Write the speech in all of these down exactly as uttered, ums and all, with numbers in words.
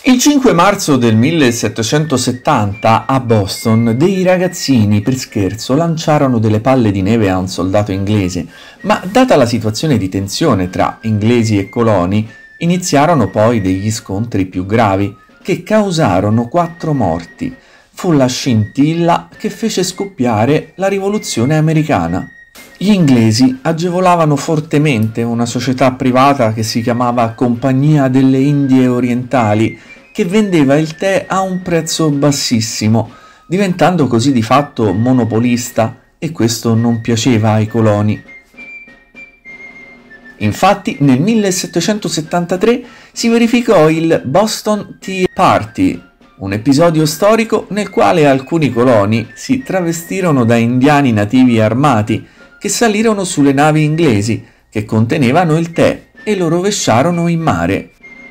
Il cinque marzo del millesettecentosettanta a Boston dei ragazzini per scherzo lanciarono delle palle di neve a un soldato inglese, ma data la situazione di tensione tra inglesi e coloni, iniziarono poi degli scontri più gravi che causarono quattro morti. Fu la scintilla che fece scoppiare la rivoluzione americana. Gli inglesi agevolavano fortemente una società privata che si chiamava Compagnia delle Indie Orientali, che vendeva il tè a un prezzo bassissimo, diventando così di fatto monopolista, e questo non piaceva ai coloni. Infatti nel millesettecentosettantatré si verificò il Boston Tea Party, un episodio storico nel quale alcuni coloni si travestirono da indiani nativi armati che salirono sulle navi inglesi che contenevano il tè e lo rovesciarono in mare.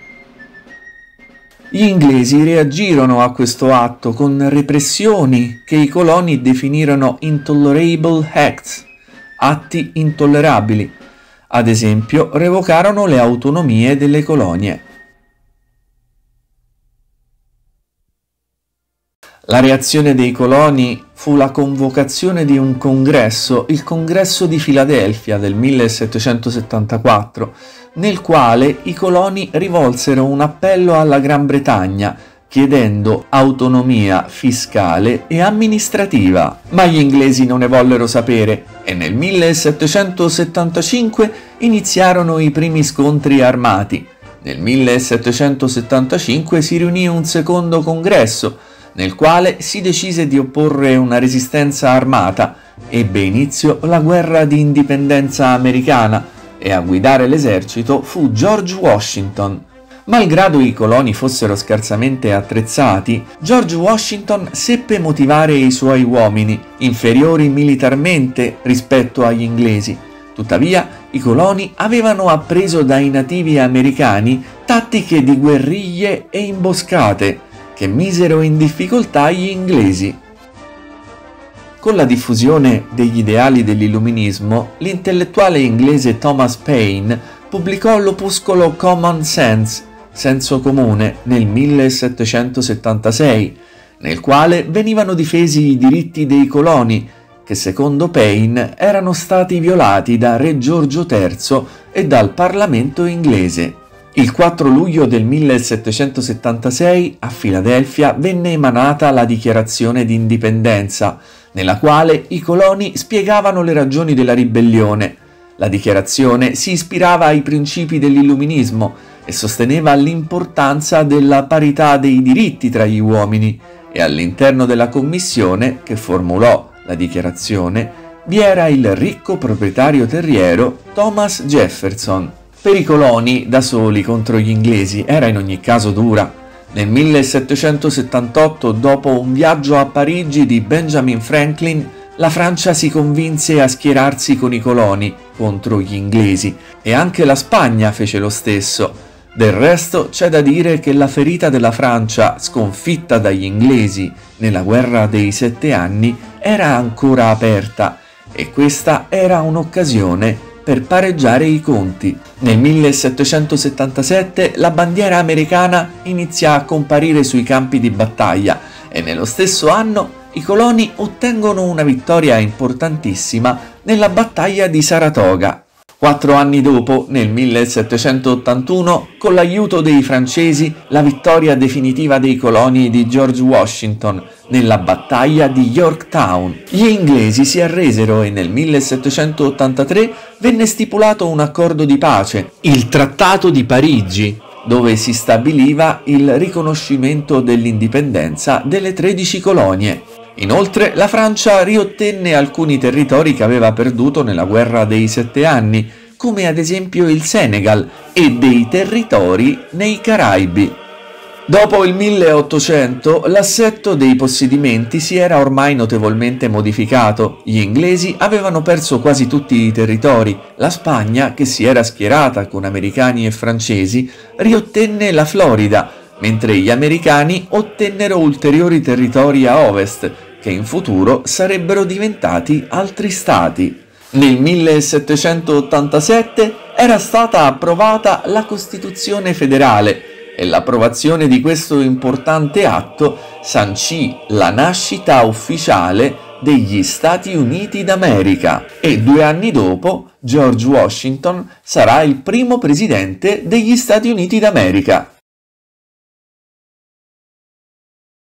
Gli inglesi reagirono a questo atto con repressioni che i coloni definirono intolerable acts, atti intollerabili. Ad esempio, revocarono le autonomie delle colonie. La reazione dei coloni fu la convocazione di un congresso, il Congresso di Filadelfia del millesettecentosettantaquattro, nel quale i coloni rivolsero un appello alla Gran Bretagna chiedendo autonomia fiscale e amministrativa. Ma gli inglesi non ne vollero sapere e nel millesettecentosettantacinque iniziarono i primi scontri armati. Nel millesettecentosettantacinque si riunì un secondo congresso, nel quale si decise di opporre una resistenza armata. Ebbe inizio la guerra di indipendenza americana e a guidare l'esercito fu George Washington. Malgrado i coloni fossero scarsamente attrezzati, George Washington seppe motivare i suoi uomini, inferiori militarmente rispetto agli inglesi. Tuttavia, i coloni avevano appreso dai nativi americani tattiche di guerriglie e imboscate che misero in difficoltà gli inglesi. Con la diffusione degli ideali dell'illuminismo, l'intellettuale inglese Thomas Paine pubblicò l'opuscolo Common Sense, senso comune, nel millesettecentosettantasei, nel quale venivano difesi i diritti dei coloni, che secondo Paine erano stati violati da Re Giorgio terzo e dal Parlamento inglese. Il quattro luglio del millesettecentosettantasei a Filadelfia venne emanata la Dichiarazione di Indipendenza, nella quale i coloni spiegavano le ragioni della ribellione. La dichiarazione si ispirava ai principi dell'illuminismo e sosteneva l'importanza della parità dei diritti tra gli uomini, e all'interno della commissione che formulò la dichiarazione vi era il ricco proprietario terriero Thomas Jefferson. Per i coloni, da soli contro gli inglesi, era in ogni caso dura. Nel millesettecentosettantotto, dopo un viaggio a Parigi di Benjamin Franklin, la Francia si convinse a schierarsi con i coloni contro gli inglesi e anche la Spagna fece lo stesso. Del resto c'è da dire che la ferita della Francia, sconfitta dagli inglesi nella guerra dei sette anni, era ancora aperta e questa era un'occasione per pareggiare i conti. Nel millesettecentosettantasette la bandiera americana inizia a comparire sui campi di battaglia e nello stesso anno i coloni ottengono una vittoria importantissima nella battaglia di Saratoga. Quattro anni dopo, nel millesettecentottantuno, con l'aiuto dei francesi, la vittoria definitiva dei coloni di George Washington nella battaglia di Yorktown. Gli inglesi si arresero e nel millesettecentottantatré venne stipulato un accordo di pace, il Trattato di Parigi, dove si stabiliva il riconoscimento dell'indipendenza delle tredici colonie. Inoltre la Francia riottenne alcuni territori che aveva perduto nella guerra dei sette anni, come ad esempio il Senegal, e dei territori nei Caraibi. Dopo il milleottocento l'assetto dei possedimenti si era ormai notevolmente modificato. Gli inglesi avevano perso quasi tutti i territori. La Spagna, che si era schierata con americani e francesi, riottenne la Florida, mentre gli americani ottennero ulteriori territori a ovest, che in futuro sarebbero diventati altri stati. Nel millesettecentottantasette era stata approvata la Costituzione federale, e l'approvazione di questo importante atto sancì la nascita ufficiale degli Stati Uniti d'America e due anni dopo George Washington sarà il primo presidente degli Stati Uniti d'America.